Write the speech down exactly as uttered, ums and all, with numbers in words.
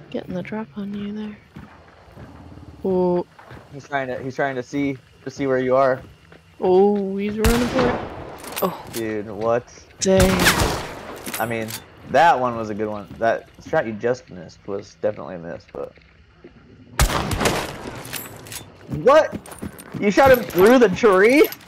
Getting the drop on you there. Oh. He's trying to. He's trying to see to see where you are. Oh, he's running for it. Oh. Dude, what? Dang. I mean, that one was a good one. That shot you just missed was definitely a miss, but. What? You shot him through the tree?